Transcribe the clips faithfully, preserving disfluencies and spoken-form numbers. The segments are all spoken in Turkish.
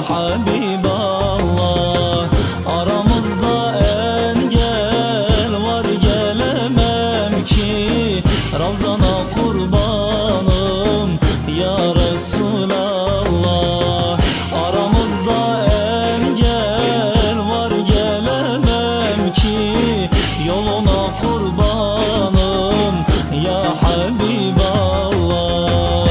Habiballah. Aramızda engel var, gelemem ki Ravzana kurbanım ya Resulallah. Aramızda engel var, gelemem ki yoluna kurbanım ya Habiballah.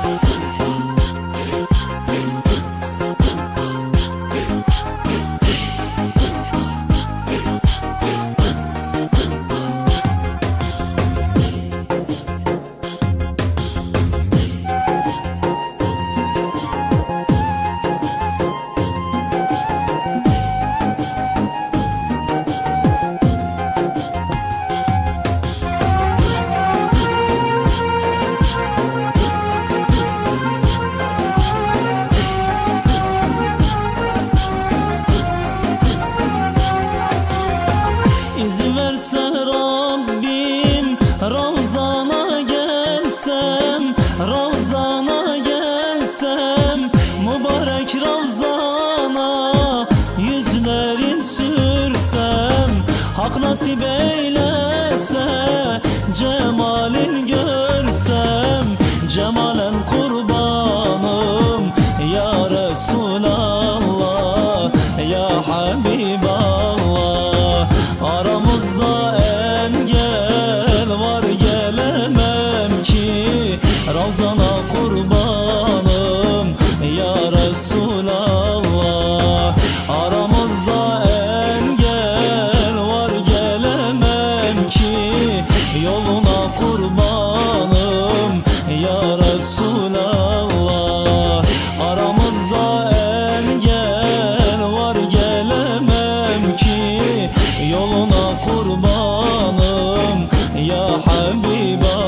İzin verse Rabbim Ravzana gelsem, Ravzana gelsem, mübarek Ravzana yüzlerim sürsem, hak nasip eylese cemalin görsem, cemalen kurbanım ya Resulallah ya Habiballah. Aramızda engel var, gelemem ki Ravzana kurbanım ya Resulallah. Aramızda engel var, gelemem ki yoluna kurbanım ya Resulallah. Aramızda engel var, gelemem ki yoluna kurbanım ya Habiballah.